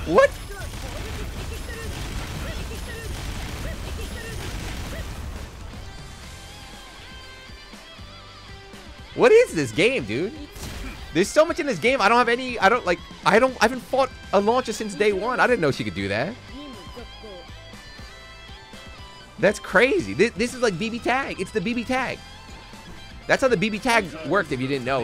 What? What is this game, dude? There's so much in this game. I don't have any. I haven't fought a launcher since day one. I didn't know she could do that. That's crazy. This is like BB tag. It's the BB tag. That's how the BB tag worked if you didn't know.